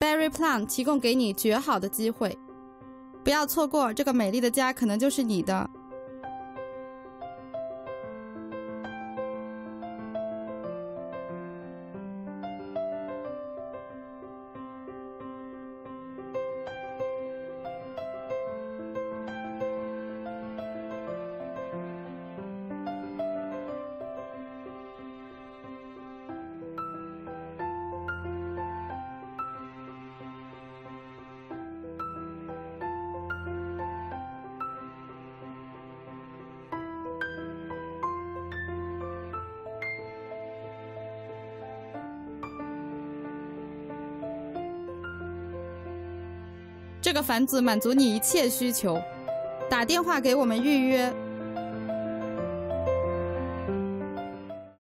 Barry Plant 提供给你绝好的机会，不要错过这个美丽的家，可能就是你的。这个房子满足你一切需求，打电话给我们预约